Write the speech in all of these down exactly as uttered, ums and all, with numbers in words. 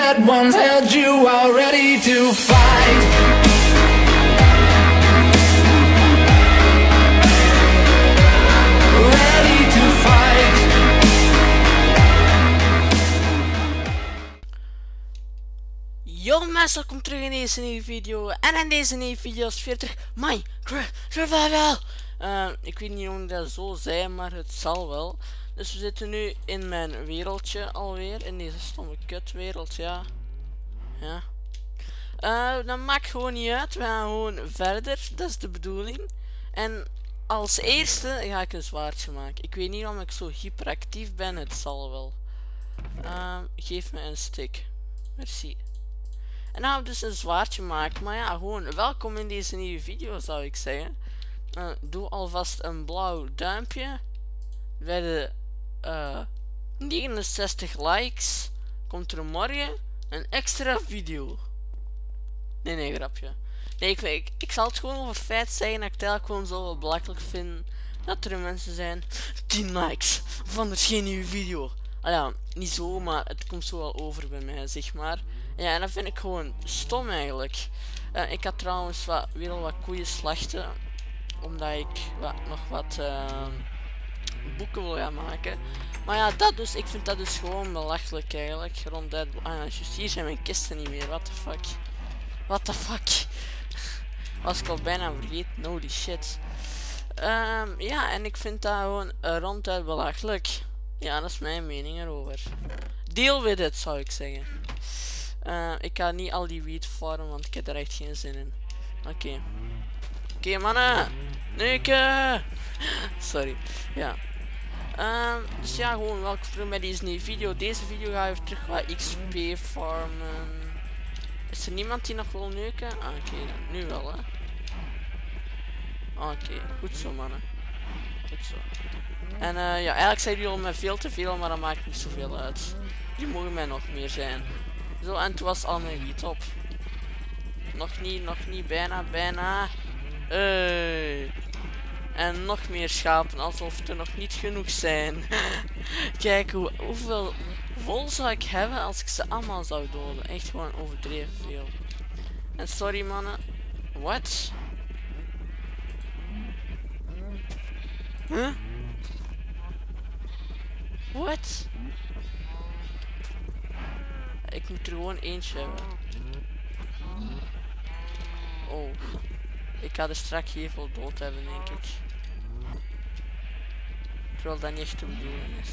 red ones held you all ready to fight. Ready to fight. Yo mensen, welkom terug in deze nieuwe video. En in deze nieuwe video is veertig Minecraft Survival. Uh, ik weet niet hoe ik dat zo zei, maar het zal wel. Dus we zitten nu in mijn wereldje alweer. In deze stomme kutwereld, ja. Ja. Uh, dat maakt gewoon niet uit. We gaan gewoon verder. Dat is de bedoeling. En als eerste ga ik een zwaardje maken. Ik weet niet waarom ik zo hyperactief ben. Het zal wel. Uh, geef me een stick. Merci. En dan gaan we dus een zwaardje maken. Maar ja, gewoon welkom in deze nieuwe video zou ik zeggen. Uh, doe alvast een blauw duimpje. Bij de uh, negenenzestig likes komt er morgen een extra video. Nee, nee, grapje. Nee, ik, ik, ik zal het gewoon over het feit zeggen dat ik het eigenlijk gewoon zo wel belachelijk vind dat er mensen zijn. tien likes van er is geen nieuwe video. Ah ja, niet zo, maar het komt zo wel over bij mij, zeg maar. Ja, en dat vind ik gewoon stom eigenlijk. Uh, ik had trouwens wat, weer al wat koeien slachten. Omdat ik wat, nog wat uh, boeken wil gaan maken. Maar ja, dat dus, ik vind dat dus gewoon belachelijk eigenlijk. Rond dat, ah, juist hier zijn mijn kisten niet meer, what the fuck. What the fuck. Was ik al bijna vergeten, holy shit. Um, ja, en ik vind dat gewoon uh, ronduit belachelijk. Ja, dat is mijn mening erover. Deal with it, zou ik zeggen. Uh, ik ga niet al die wiet farmen, want ik heb er echt geen zin in. Oké. Okay. Oké, okay, mannen. Neuken. Sorry. Ja. Um, dus ja, gewoon welkom terug bij deze nieuwe video. Deze video ga ik terug wat X P farmen. Is er niemand die nog wil neuken? Ah, oké, okay, nu wel, hè. Oké, okay, goed zo, mannen. Goed zo. En uh, ja, eigenlijk zijn jullie al met veel te veel, maar dat maakt niet zoveel uit. Die mogen mij nog meer zijn. Zo, en toen was al mijn wiet op. Nog niet, nog niet, bijna, bijna. Hey. En nog meer schapen, alsof er nog niet genoeg zijn. Kijk, hoe, hoeveel vol zou ik hebben als ik ze allemaal zou doden. Echt gewoon overdreven veel. En sorry mannen. What? Huh? What? Ik moet er gewoon eentje hebben. Oh. Ik ga er straks heel veel dood hebben, denk ik. Terwijl dat niet echt de bedoeling is.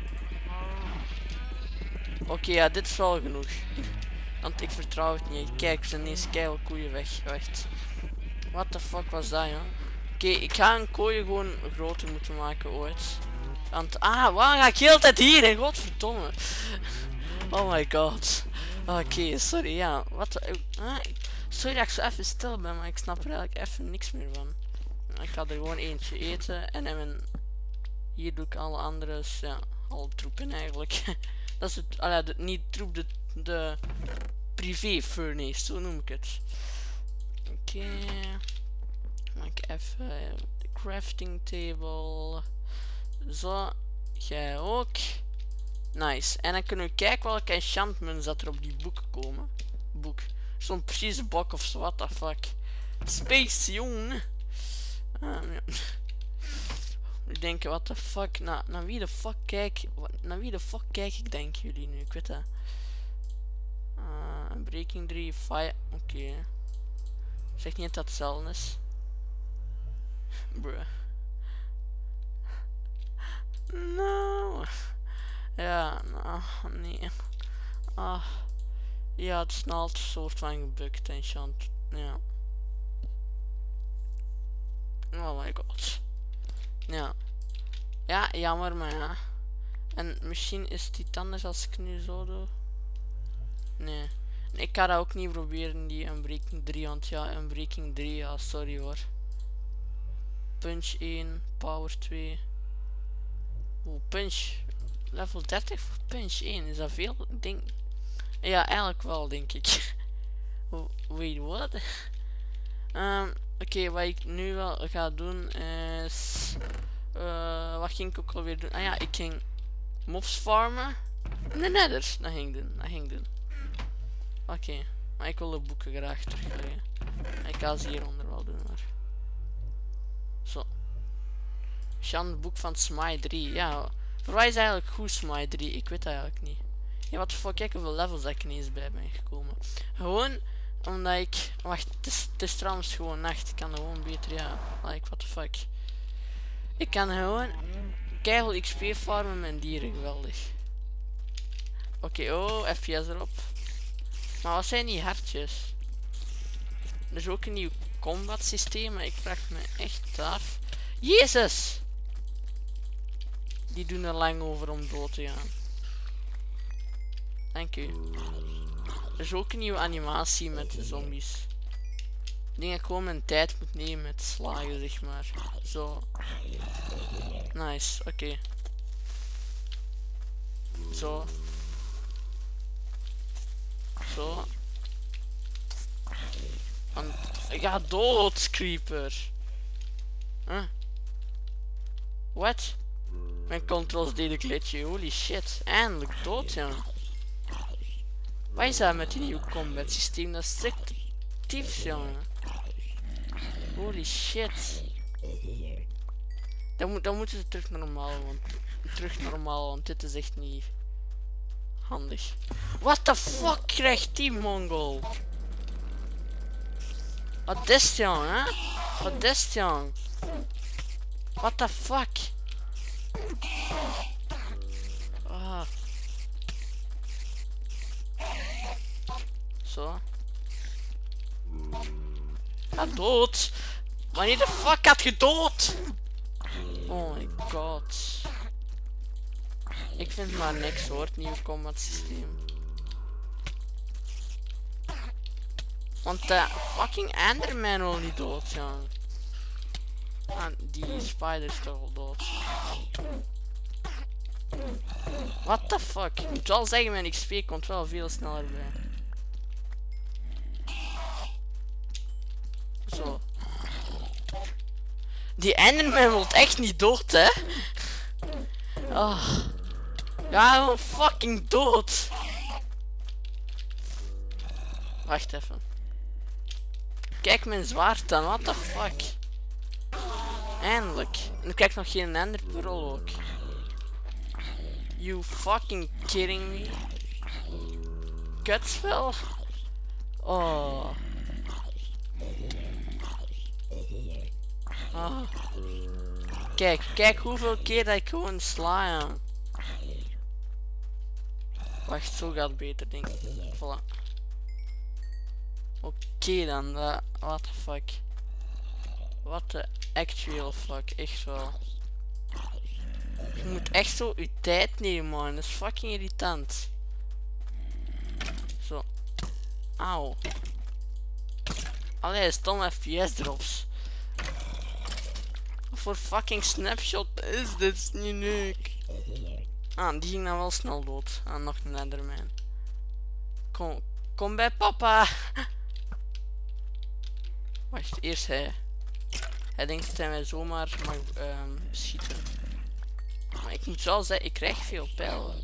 Oké, okay, ja, dit is wel genoeg. Want ik vertrouw het niet. Kijk, er zijn ineens keihard koeien weg. Wacht. What the fuck was dat, ja? Oké, okay, ik ga een kooi gewoon groter moeten maken ooit. Want, ah, waarom ga ik heel de tijd hierin? Godverdomme. Oh my god. Oké, okay, sorry, ja. Wat? Uh, sorry dat ik zo even stil ben, maar ik snap er eigenlijk even niks meer van. Ik ga er gewoon eentje eten en in mijn... Hier doe ik alle andere, ja, alle troepen eigenlijk. Dat is het, allee, de, niet troep, de, de privé furnace, zo noem ik het. Oké. Okay. Maak even de crafting table. Zo, jij ook. Nice. En dan kunnen we kijken welke enchantments dat er op die boeken komen. Boek. Zo'n precieze bok of zo, what the fuck. Space, jong. Um, ja. Ik denk, what the fuck. Naar na wie de fuck kijk. Naar wie de fuck kijk ik, denken jullie nu? Ik weet dat. Uh, breaking drie, fire. Oké. Okay. Zeg niet dat het hetzelfde is. Bruh. No. Ja, nou, nee. Ah. Ja, het is nou een soort van gebukt enchant. Ja. Oh my god. Ja. Ja, jammer, maar ja. En misschien is het iets anders als ik nu zo doe. Nee. Ik ga dat ook niet proberen, die Unbreaking drie, want ja, Unbreaking drie, ja, sorry hoor. Punch één, Power twee. Oeh, Punch. Level dertig voor Punch één, is dat veel? Ik denk... Ja, eigenlijk wel, denk ik. Wait, what? Um, Oké, okay, wat ik nu wel ga doen is... Uh, wat ging ik ook alweer doen? Ah ja, ik ging mobs farmen. In de nether, dat ging ik doen, dat ging ik doen. Oké, okay. Maar ik wil de boeken graag terugleggen. Ik ga ze hieronder wel doen, maar. Zo. Sjan, het boek van Smite drie. Ja, voor mij is eigenlijk goed Smite drie. Ik weet eigenlijk niet. Ja, wat voor kijk hoeveel levels dat ik ineens bij ben gekomen. Gewoon omdat ik. Wacht, het is, het is trouwens gewoon nacht. Ik kan gewoon beter, ja. Like, what the fuck. Ik kan gewoon keihard X P farmen met dieren, geweldig. Oké, okay, oh, F P S erop. Maar wat zijn die hartjes? Er is ook een nieuw combat systeem, maar ik vraag me echt af. Jezus! Die doen er lang over om dood te gaan. Dank u. Er is ook een nieuwe animatie met de zombies. Ik denk dat ik gewoon mijn tijd moet nemen met slagen, zeg maar. Zo. Nice, oké. Okay. Zo. Zo. En, ga dood, creeper. Huh? What? Mijn controls deden een glitchje, holy shit. Eindelijk dood, ja. Wat is dat met die nieuwe combat systeem? Dat is strikt, jongen. Holy shit. Dan, moet, dan moeten ze terug normaal, want terug normaal, want dit is echt niet handig. What the fuck krijgt die mongol? Wat is het, jong, hè? Wat is het, jong? What the fuck? Ah. Zo. Ga dood. Wanneer de fuck had je dood? Oh my god. Ik vind maar niks hoor, het nieuwe combat systeem. Want de fucking Enderman wil niet dood, ja. Ah, die spider is toch al dood. What the fuck? Ik moet wel zeggen, mijn X P komt wel veel sneller bij. Zo. Die Enderman wil echt niet dood, hè? Oh. Ja, gewoon fucking dood. Wacht even. Kijk mijn zwaard dan, what the fuck. Eindelijk. En ik krijg nog geen Ender Pearl ook. You fucking kidding me? Kutspel? Oh. Oh. Kijk, kijk hoeveel keer dat ik gewoon sla, ja. Wacht, zo gaat het beter, denk ik. Voilà. Oké okay, dan, uh, what the fuck. What the actual fuck, echt wel. Je moet echt zo je tijd nemen, man. Dat is fucking irritant. Zo. Auw. Allee, stom F P S drops. Wat voor fucking snapshot is dit? Is niet leuk. Ah, die ging dan wel snel dood. Ah, nog een Enderman. Kom, kom bij papa. Wacht, eerst hij. Hij denkt dat hij mij zomaar mag um, beschieten. Maar ik moet wel zeggen, ik krijg veel pijlen.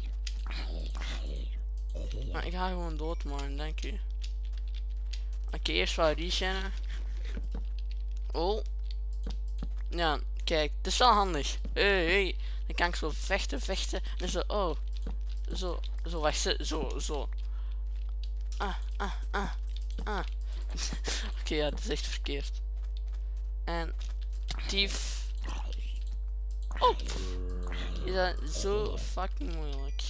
Maar ik ga gewoon dood, man, dank u. Oké, okay, eerst wel reshannen. Oh. Ja, kijk, het is wel handig. Hey, hey. Dan kan ik zo vechten, vechten. En zo, oh. Zo, zo, wacht, zo, zo. Ah, ah, ah, ah. Oké, okay, ja, dat is echt verkeerd. En dief. Op. Is dat zo fucking moeilijk?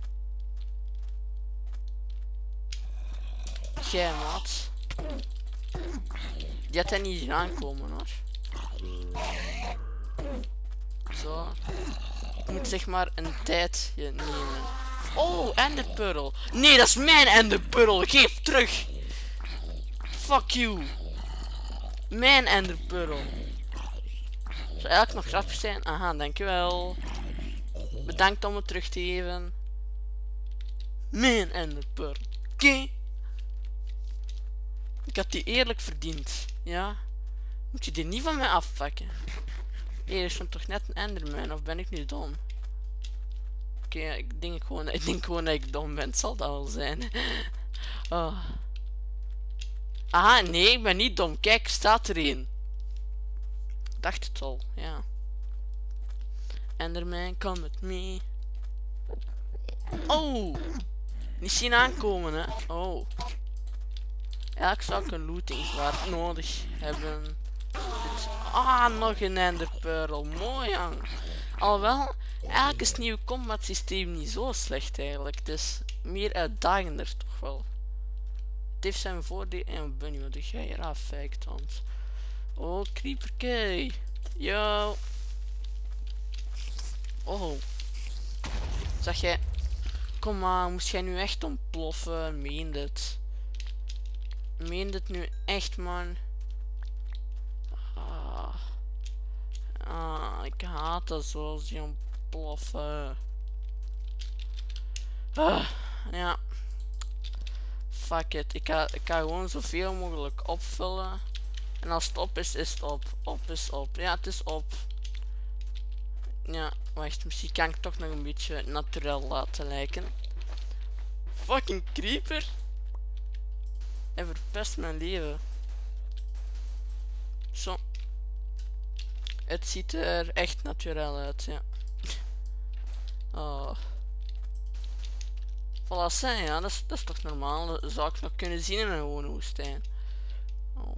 Jij, maat. Die had hij niet aankomen, hoor. Zo. Ik moet zeg maar een tijdje nemen. Oh, Ender Pearl. Nee, dat is mijn Ender Pearl. Geef terug. Fuck you. Mijn Ender Pearl. Zou eigenlijk nog grappig zijn? Aha, dankjewel. Bedankt om het terug te geven. Mijn Ender Pearl. Oké. Okay. Ik had die eerlijk verdiend. Ja. Moet je die niet van mij afpakken? Hier is toch net een Enderman, of ben ik nu dom? Oké, okay, ik denk gewoon, ik denk gewoon dat ik dom ben, het zal dat wel zijn. Oh. Aha, nee, ik ben niet dom. Kijk, staat er een. Dacht het al, ja. Enderman, come with me. Oh! Niet zien aankomen, hè. Oh. Eigenlijk zou ik een lootingzwaard nodig hebben. Dit. Ah, nog een enderpearl. Mooi, jong. Alhoewel, eigenlijk is het nieuwe combat systeem niet zo slecht eigenlijk. Het is meer uitdagender toch wel. Het heeft zijn voordeel en bunny, wat doe jij hier af, fake want. Oh, creeperkey. Yo. Oh. Zeg jij. Kom maar, moest jij nu echt ontploffen? Meen dit? Meen dit nu echt, man? Ah. Ah, ik haat dat zoals die ontploffen. Ah, ja. Fuck it. Ik ga, ik ga gewoon zoveel mogelijk opvullen. En als het op is, is het op. Op is op. Ja, het is op. Ja, wacht. Misschien kan ik toch nog een beetje naturel laten lijken. Fucking creeper. Hij verpest mijn leven. Zo. Het ziet er echt naturel uit, ja. Oh. Voilà, zijn, ja, dat is, dat is toch normaal. Dat zou ik nog kunnen zien in een gewone woestijn. Oh.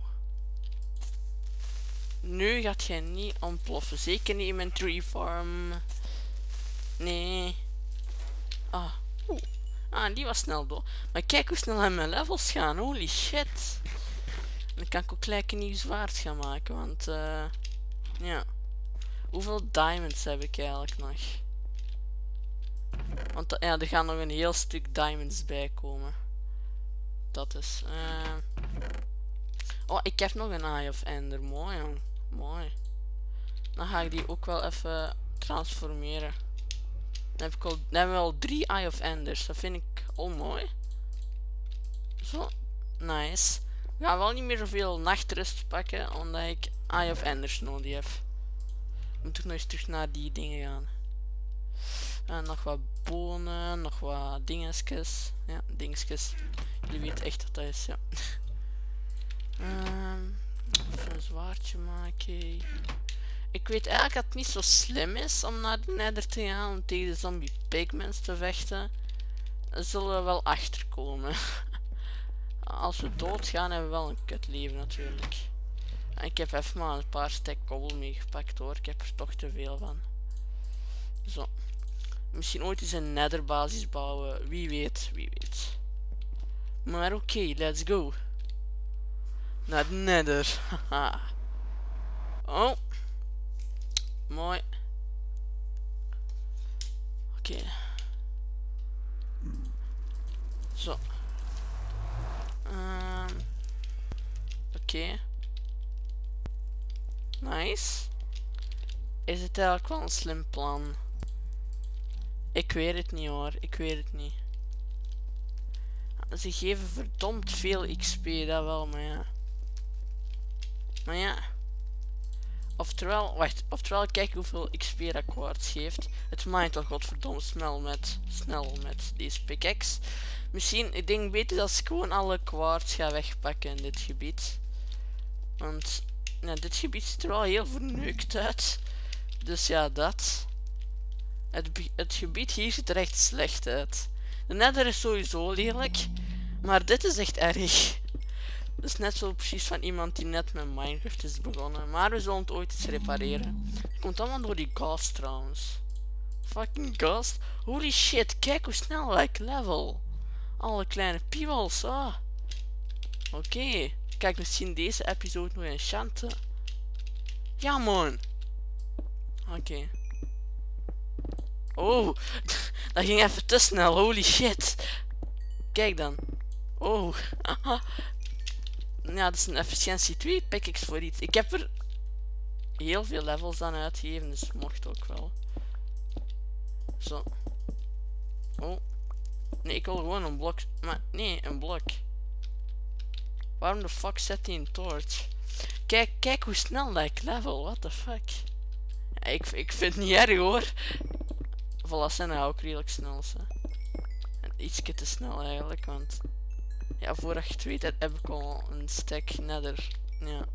Nu gaat jij niet ontploffen. Zeker niet in mijn tree farm. Nee. Ah. Oeh. Ah, die was snel door. Maar kijk hoe snel mijn levels gaan. Holy shit. En dan kan ik ook gelijk een nieuw zwaard gaan maken. Want, uh, ja. Hoeveel diamonds heb ik eigenlijk nog? Want ja, er gaan nog een heel stuk diamonds bij komen. Dat is. Uh... Oh, ik heb nog een Eye of Ender. Mooi, jong. Mooi. Dan ga ik die ook wel even transformeren. Dan heb ik al, dan hebben we al drie Eye of Enders. Dat vind ik al mooi. Zo. Nice. We gaan wel niet meer zoveel nachtrust pakken, omdat ik Eye of Enders nodig heb. Moet ik nog eens terug naar die dingen gaan. En nog wat bonen, nog wat dingetjes. Ja, dingetjes. Jullie weten echt wat dat is, ja. um, even een zwaardje maken. Ik weet eigenlijk dat het niet zo slim is om naar de Nether te gaan om tegen de zombie pigments te vechten. Daar zullen we wel achterkomen. Als we doodgaan hebben we wel een kut leven natuurlijk. En ik heb even maar een paar stek kobbel meegepakt hoor. Ik heb er toch te veel van. Zo. Misschien ooit eens een Nether basis bouwen. Wie weet, wie weet. Maar oké, okay, let's go. Naar de Nether. Haha. Oh. Mooi. Oké. Okay. Zo. Um. Oké. Okay. Nice. Is het eigenlijk wel een slim plan? Ik weet het niet hoor, ik weet het niet. Ze geven verdomd veel X P, dat wel, maar ja. Maar ja. Oftewel, wacht, oftewel kijk hoeveel X P dat kwarts geeft. Het maakt toch godverdomme snel met, snel met deze pickaxe. Misschien, ik denk beter dat ik gewoon alle kwarts ga wegpakken in dit gebied. Want, ja, dit gebied ziet er wel heel verneukt uit. Dus ja, dat. Het, het gebied hier ziet er echt slecht uit. De Nether is sowieso lelijk. Maar dit is echt erg. Dat is net zo precies van iemand die net met Minecraft is begonnen. Maar we zullen het ooit eens repareren. Het komt allemaal door die ghost trouwens. Fucking ghost. Holy shit, kijk hoe snel ik level. Alle kleine piemels. Ah. Oké. Okay. Kijk, misschien deze episode nog enchanten. Ja man. Oké. Okay. Oh. Dat ging even te snel. Holy shit. Kijk dan. Oh. Ja, dat is een efficiëntie twee pickaxe voor iets. Ik heb er heel veel levels aan uitgegeven, dus mocht ook wel. Zo. Oh. Nee, ik wil gewoon een blok. Maar nee, een blok. Waarom de fuck zet hij een torch? Kijk, kijk hoe snel dat ik level. What the fuck? Ja, ik, ik vind het niet erg hoor. Voilà, zijn nou ook redelijk snel. Hè. En ietsje te snel eigenlijk, want Ja, voordat je het weet heb ik al een stack nether. Ja.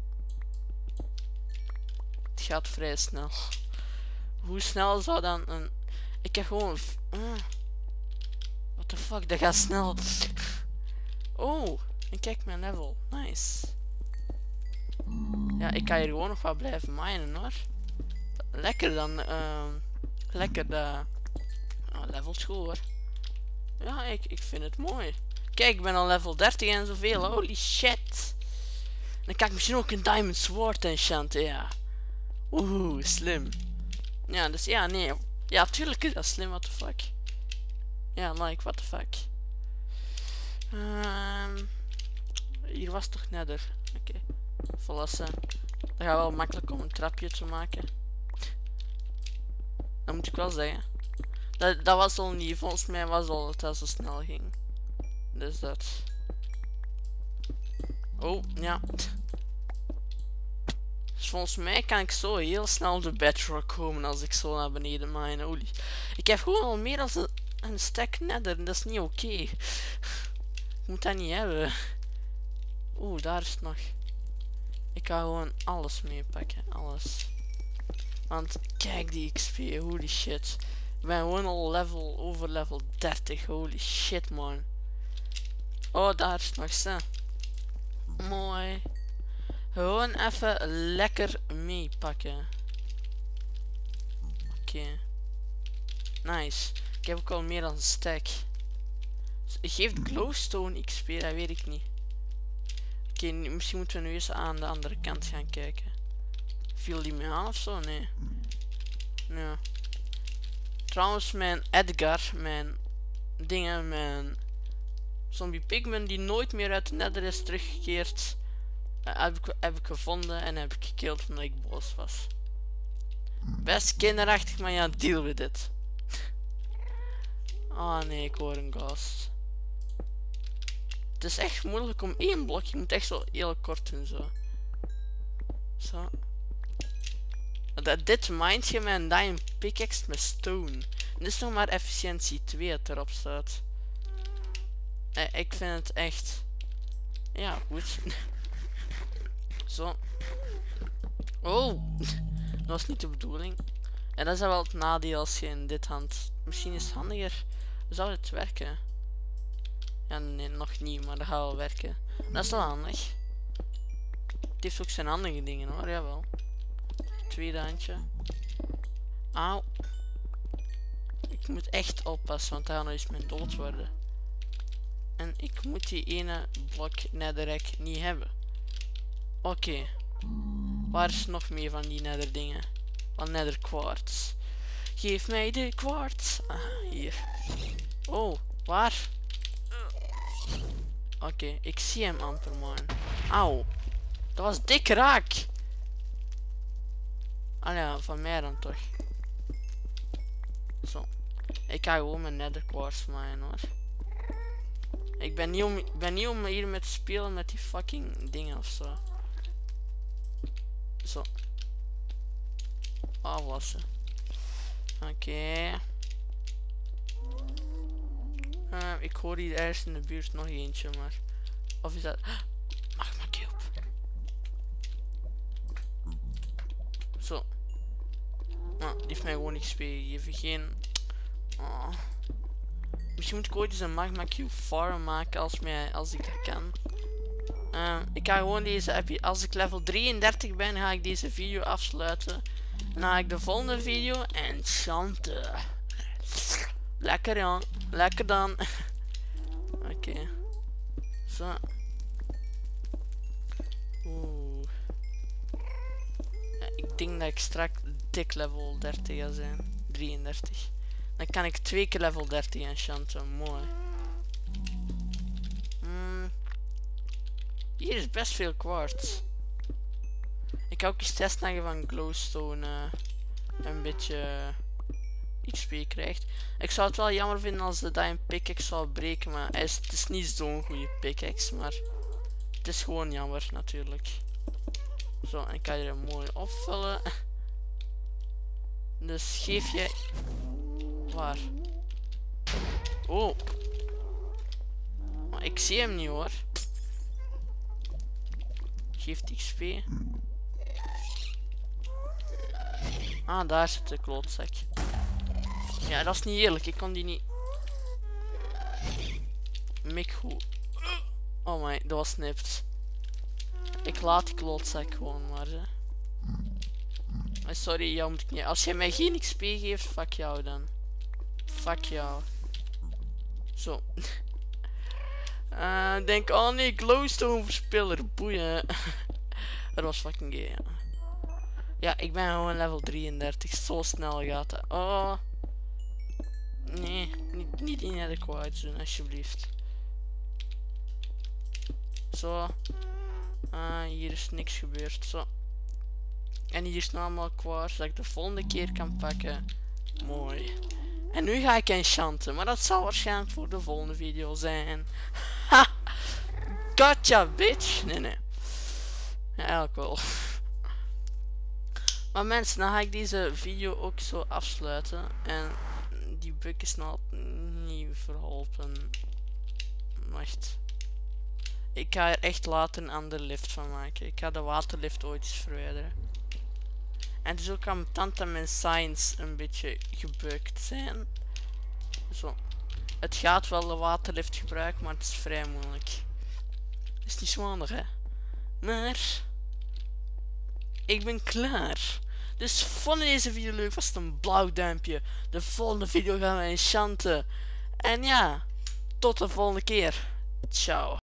Het gaat vrij snel. Hoe snel zou dan een... Ik heb gewoon... Uh, what the fuck, dat gaat snel. Oh, en kijk mijn level. Nice. Ja, ik kan hier gewoon nog wat blijven minen hoor. Lekker dan. Uh, lekker de uh, level school hoor. Ja, ik, ik vind het mooi. Kijk, ik ben al level dertig en zoveel. Holy shit. Dan kan ik misschien ook een diamond sword enchanten, ja. Oeh, slim. Ja, dus ja, nee. Ja, tuurlijk is dat slim, what the fuck. Ja, like, what the fuck. Um, hier was toch nether. Oké. Okay. Volwassen. Dat gaat wel makkelijk om een trapje te maken. Dat moet ik wel zeggen. Dat, dat was al niet. Volgens mij was al dat het zo snel ging. Dus dat. Oh, ja. Dus volgens mij kan ik zo heel snel de bedrock komen als ik zo naar beneden mine. Holy. Ik heb gewoon al meer dan een, een stack nether. Dat is niet oké. Okay. Ik moet dat niet hebben. Oeh, daar is het nog. Ik ga gewoon alles meepakken. Alles. Want kijk die X P. Holy shit. Ik ben gewoon al level over level dertig. Holy shit man. Oh, daar is het nog zo. Mooi. Gewoon even lekker meepakken. Oké. Okay. Nice. Ik heb ook al meer dan een stack. Geeft glowstone X P? Dat weet ik niet. Oké, okay, misschien moeten we nu eens aan de andere kant gaan kijken. Viel die me aan of zo? Nee. Ja. Trouwens, mijn Edgar, mijn dingen, mijn zombie pigman die nooit meer uit de nether is teruggekeerd, uh, heb, ik, heb ik gevonden en heb ik gekilld omdat ik boos was. Best kinderachtig, maar ja, deal with it. Oh nee, ik hoor een ghost. Het is echt moeilijk om één blok. Je moet echt zo heel kort doen zo. Zo. Dat, dit mindt je met een diamond pickaxe met stone. En dit is nog maar efficiëntie twee dat erop staat. Eh, ik vind het echt. Ja, goed. Zo. Oh. Dat was niet de bedoeling. En dat is wel het nadeel als je in dit hand. Misschien is het handiger. Zou het werken? Ja, nee, nog niet, maar dat gaat wel werken. Dat is wel handig. Het heeft ook zijn handige dingen hoor, jawel. Tweede handje. Auw. Ik moet echt oppassen, want dat gaat nou eens mijn dood worden. En ik moet die ene blok netherrack niet hebben. Oké. Okay. Waar is nog meer van die nether dingen? Van nether quartz. Geef mij de quartz. Ah, hier. Oh, waar? Oké, okay, ik zie hem amper, man. Auw. Dat was dik raak. Ah ja, van mij dan toch. Zo. Ik ga gewoon mijn nether quartz minen hoor. Ik ben niet om, ik ben niet om hier met te spelen met die fucking dingen ofzo. Zo. Afwassen. Oké. Okay. Uh, ik hoor hier ergens in de buurt nog eentje, maar... Of is dat... Magma cube. Zo. Nou, die heeft mij gewoon X P gegeven. Geen... Oh. Misschien moet ik ooit eens een magma cube farm maken als, mij, als ik dat kan. Uh, ik ga gewoon deze... Als ik level drieëndertig ben, ga ik deze video afsluiten. En dan ga ik de volgende video enchanten. Lekker ja, lekker dan. Oké. Okay. Zo. Oeh. Ja, ik denk dat ik straks dik level dertig ga zijn. drieëndertig. Dan kan ik twee keer level dertig enchanten. Mooi. Hmm. Hier is best veel quartz. Ik ga ook eens testen van glowstone. Uh, een beetje... X P krijgt. Ik zou het wel jammer vinden als de diamond pickaxe zou breken, maar hij is, het is niet zo'n goede pickaxe, maar het is gewoon jammer natuurlijk. Zo, en ik kan je er mooi opvullen. Dus geef je... Waar? Oh. Maar ik zie hem niet hoor. Geeft X P. Ah, daar zit de klootzak. Ja, dat is niet eerlijk. Ik kon die niet... Mik goed. Oh my, dat was snipt. Ik laat die klootzak gewoon maar. Hè. Sorry, jou moet ik niet... Als jij mij geen X P geeft, fuck jou dan. Fuck jou. Zo. Uh, denk, oh nee, glowstone verspeller. Boeien. Dat was fucking gay, ja. Ja, ik ben gewoon level drieëndertig. Zo snel gaat het. Oh. Nee, niet, niet inadequate doen, alsjeblieft. Zo. Ah, hier is niks gebeurd. Zo. En hier is namelijk kwaad, zodat ik de volgende keer kan pakken. Mooi. En nu ga ik enchanten, maar dat zal waarschijnlijk voor de volgende video zijn. Ha! Gotcha, bitch! Nee, nee. Ja, eigenlijk wel. Maar mensen, dan ga ik deze video ook zo afsluiten. En die bug is nou niet verholpen. Wacht. Ik ga er echt later een andere lift van maken. Ik ga de waterlift ooit eens verwijderen. En het is ook ambetant dat mijn science een beetje gebukt zijn. Zo. Het gaat wel de waterlift gebruiken, maar het is vrij moeilijk. Is niet zo handig, hè? Maar... ik ben klaar. Dus vond deze video leuk, was het een blauw duimpje. De volgende video gaan we enchanten. En ja, tot de volgende keer. Ciao.